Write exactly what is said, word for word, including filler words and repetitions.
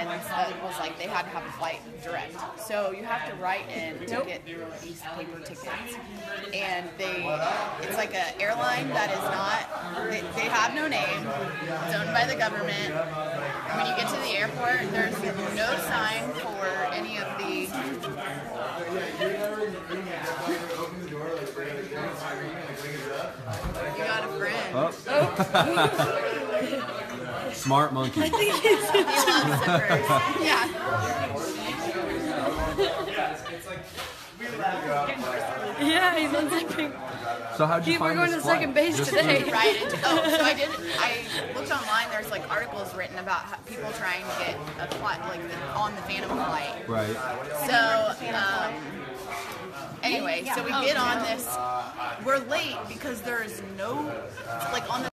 friends that was like they had to have a flight direct. So you have to write in to nope. get these paper tickets. And they, it's like an airline that is not, they, they have no name. It's owned by the government. When you get to the airport, there's no sign for any of the... You got a friend. Oh. Oh. Smart monkey. I think he's he loves zippers. Yeah. Yeah, he's unzipping. So how'd you People find are going this to second base Just today. Right. Into, oh, so I did. I looked online. There's like articles written about how people trying to get a flight, like on the Phantom flight. Right. So. Um, Anyway, so we get on this. We're late because there's no, like on the